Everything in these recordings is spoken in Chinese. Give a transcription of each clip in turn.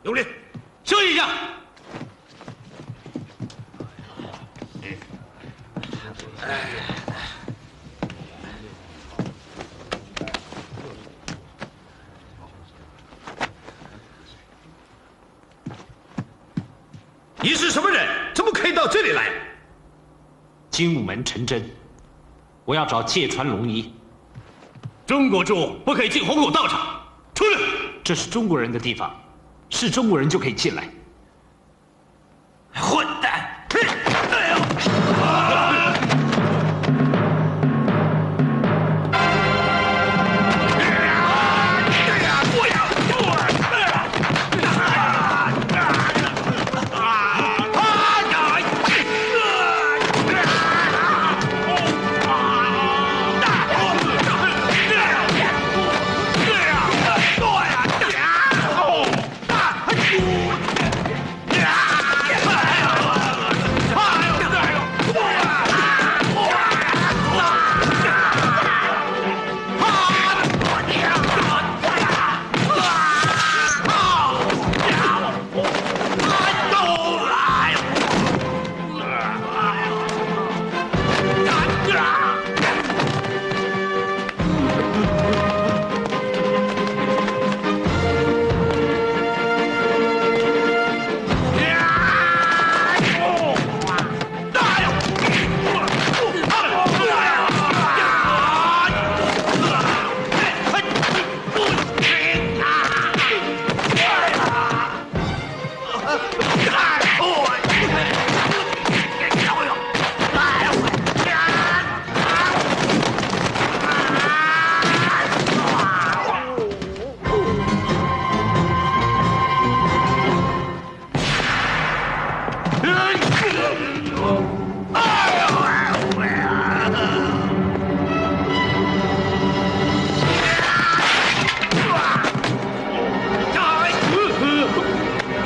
有礼， 休息一下。 你是什么人？怎么可以到这里来？ 精武门陈真，我要找芥川龙一。 中国主不可以进皇宫道场，出来！ 这是中国人的地方，是中国人就可以进来。 混蛋！哎呦！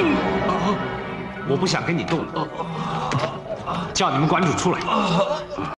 我不想跟你动了，叫你们馆主出来。